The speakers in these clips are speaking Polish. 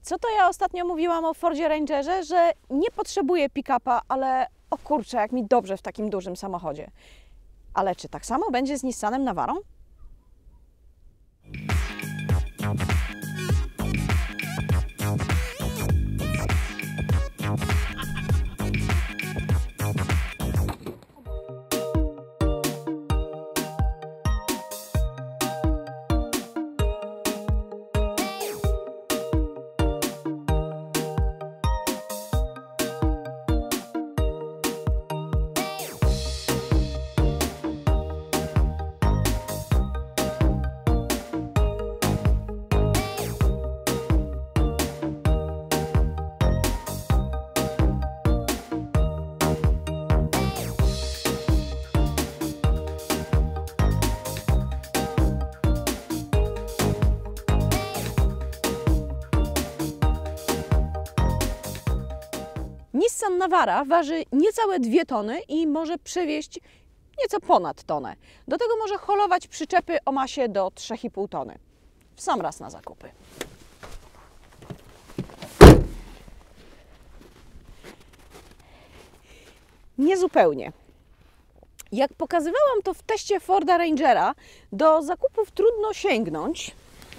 Co to ja ostatnio mówiłam o Fordzie Rangerze, że nie potrzebuję pick-upa, ale o kurczę, jak mi dobrze w takim dużym samochodzie. Ale czy tak samo będzie z Nissanem Navarą? Nissan Navara waży niecałe 2 tony i może przewieźć nieco ponad tonę. Do tego może holować przyczepy o masie do 3,5 tony. W sam raz na zakupy. Niezupełnie. Jak pokazywałam to w teście Forda Rangera, do zakupów trudno sięgnąć.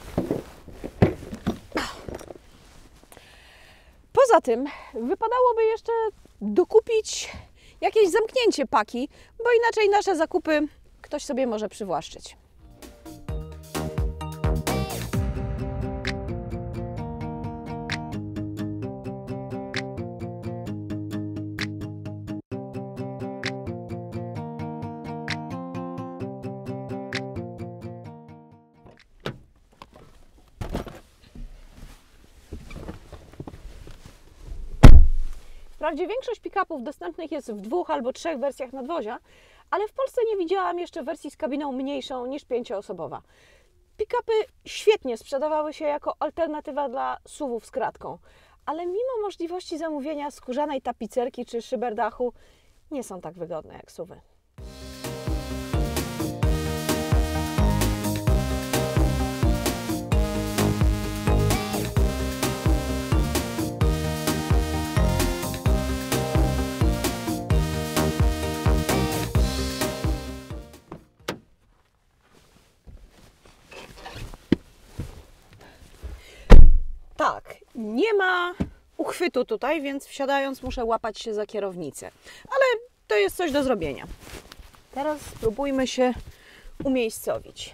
Poza tym wypadałoby jeszcze dokupić jakieś zamknięcie paki, bo inaczej nasze zakupy ktoś sobie może przywłaszczyć. Wprawdzie większość pick-upów dostępnych jest w 2 albo 3 wersjach nadwozia, ale w Polsce nie widziałam jeszcze wersji z kabiną mniejszą niż 5-osobowa. Pick-upy świetnie sprzedawały się jako alternatywa dla SUV-ów z kratką, ale mimo możliwości zamówienia skórzanej tapicerki czy szyberdachu nie są tak wygodne jak SUV-y. Tak, nie ma uchwytu tutaj, więc wsiadając muszę łapać się za kierownicę. Ale to jest coś do zrobienia. Teraz spróbujmy się umiejscowić.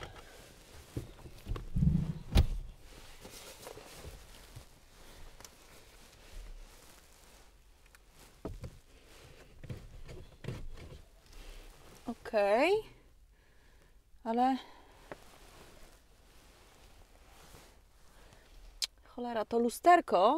Okej, ale... Cholera, to lusterko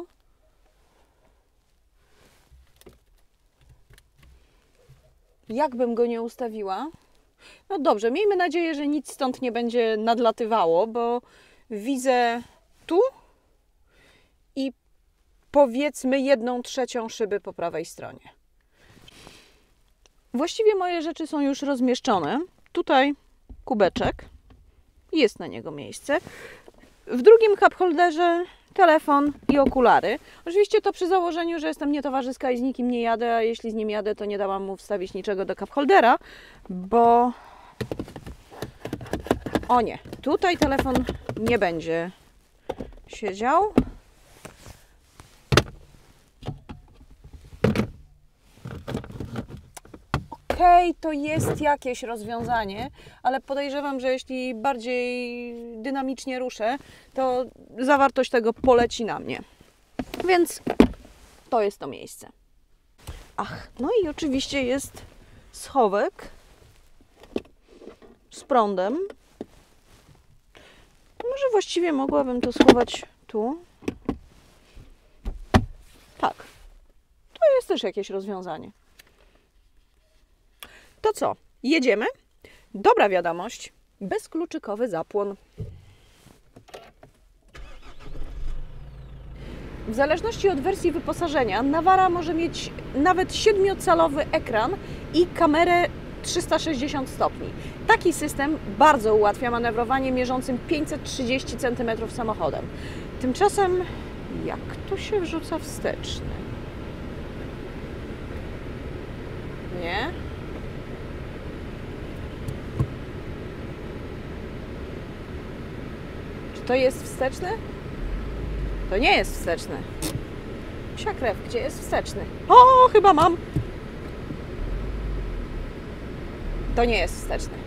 jakbym go nie ustawiła. No dobrze, miejmy nadzieję, że nic stąd nie będzie nadlatywało, bo widzę tu i powiedzmy 1/3 szyby po prawej stronie. Właściwie moje rzeczy są już rozmieszczone. Tutaj kubeczek, jest na niego miejsce. W drugim cup holderze telefon i okulary. Oczywiście to przy założeniu, że jestem nietowarzyska i z nikim nie jadę, a jeśli z nim jadę, to nie dałam mu wstawić niczego do cup holdera, bo... O nie, tutaj telefon nie będzie siedział. Okej, to jest jakieś rozwiązanie, ale podejrzewam, że jeśli bardziej dynamicznie ruszę, to zawartość tego poleci na mnie. Więc to jest to miejsce. Ach, no i oczywiście jest schowek z prądem. Może właściwie mogłabym to schować tu. Tak, to jest też jakieś rozwiązanie. To co? Jedziemy? Dobra wiadomość, bezkluczykowy zapłon. W zależności od wersji wyposażenia, Navara może mieć nawet 7-calowy ekran i kamerę 360 stopni. Taki system bardzo ułatwia manewrowanie mierzącym 530 cm samochodem. Tymczasem Jak tu się wrzuca wsteczny? Nie? Czy to jest wsteczny? To nie jest wsteczny. Psia krew, gdzie jest wsteczny? O, chyba mam. To nie jest wsteczny.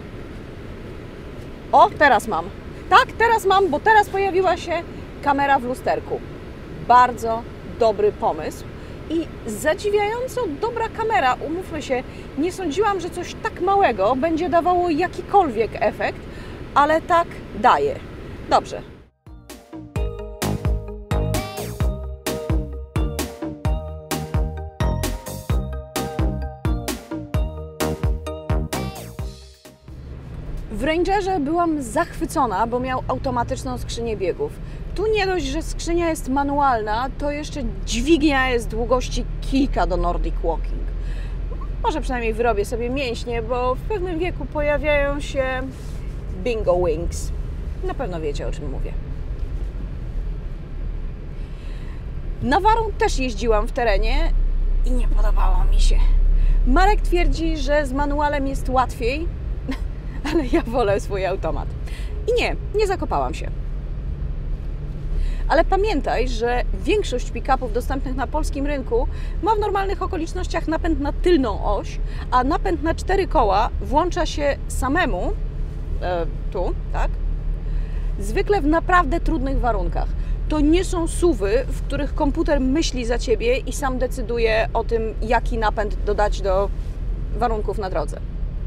O, teraz mam. Tak, teraz mam, bo teraz pojawiła się kamera w lusterku. Bardzo dobry pomysł i zadziwiająco dobra kamera. Umówmy się, nie sądziłam, że coś tak małego będzie dawało jakikolwiek efekt, ale tak daje. Dobrze. W Rangerze byłam zachwycona, bo miał automatyczną skrzynię biegów. Tu nie dość, że skrzynia jest manualna, to jeszcze dźwignia jest długości kilka do Nordic Walking. Może przynajmniej wyrobię sobie mięśnie, bo w pewnym wieku pojawiają się bingo wings. Na pewno wiecie, o czym mówię. Nawarą też jeździłam w terenie i nie podobało mi się. Marek twierdzi, że z manualem jest łatwiej, ale ja wolę swój automat. I nie zakopałam się. Ale pamiętaj, że większość pick-upów dostępnych na polskim rynku ma w normalnych okolicznościach napęd na tylną oś, a napęd na 4 koła włącza się samemu, tu, tak? Zwykle w naprawdę trudnych warunkach. To nie są SUV-y, w których komputer myśli za Ciebie i sam decyduje o tym, jaki napęd dodać do warunków na drodze.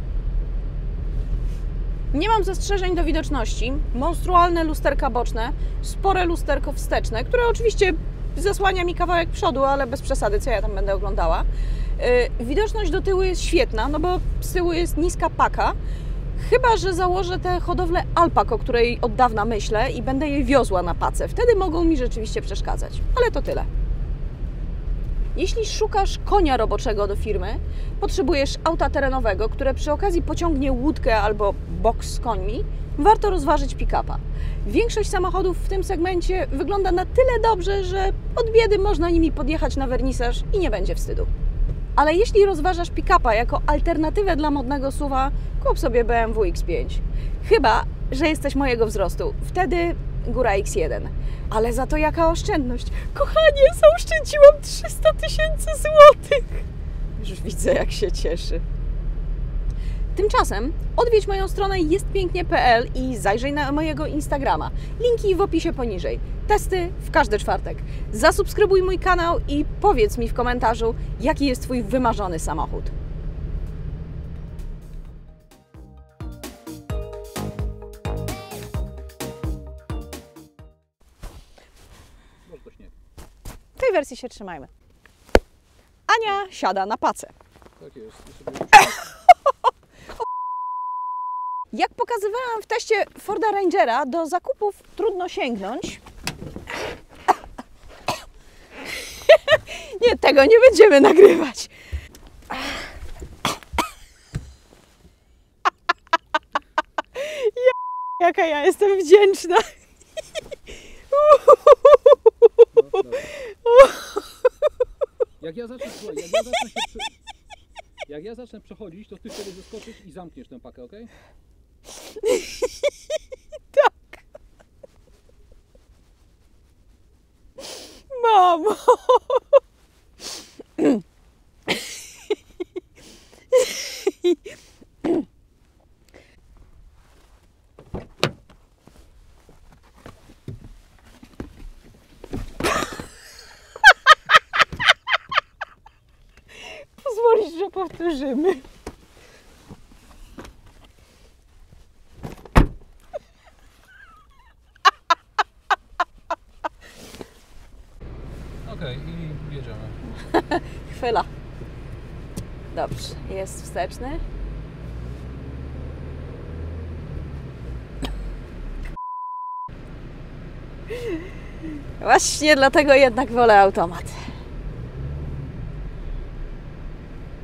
Nie mam zastrzeżeń do widoczności. Monstrualne lusterka boczne, spore lusterko wsteczne, które oczywiście zasłania mi kawałek przodu, ale bez przesady, co ja tam będę oglądała. Widoczność do tyłu jest świetna, no bo z tyłu jest niska paka. Chyba że założę tę hodowlę alpak, o której od dawna myślę i będę jej wiozła na pacę. Wtedy mogą mi rzeczywiście przeszkadzać. Ale to tyle. Jeśli szukasz konia roboczego do firmy, potrzebujesz auta terenowego, które przy okazji pociągnie łódkę albo boks z końmi, warto rozważyć pick-upa. Większość samochodów w tym segmencie wygląda na tyle dobrze, że od biedy można nimi podjechać na wernisaż i nie będzie wstydu. Ale jeśli rozważasz pick-upa jako alternatywę dla modnego SUV-a, kup sobie BMW X5. Chyba że jesteś mojego wzrostu. Wtedy góra X1. Ale za to jaka oszczędność. Kochanie, zaoszczędziłam 300 000 złotych. Już widzę, jak się cieszy. Tymczasem odwiedź moją stronę jestpięknie.pl i zajrzyj na mojego Instagrama. Linki w opisie poniżej. Testy w każdy czwartek. Zasubskrybuj mój kanał i powiedz mi w komentarzu, jaki jest Twój wymarzony samochód. W tej wersji się trzymajmy. Ania siada na pacę. Tak jest. Jak pokazywałam w teście Forda Rangera, do zakupów trudno sięgnąć. Nie, tego nie będziemy nagrywać. Jaka ja jestem wdzięczna. Jak ja zacznę przechodzić, to ty wtedy wyskoczysz i zamkniesz tę pakę, ok? Tak. Mamo. Pozwolisz, że powtórzymy. Okej, i jedziemy. Chwila. Dobrze, jest wsteczny. Właśnie dlatego jednak wolę automat.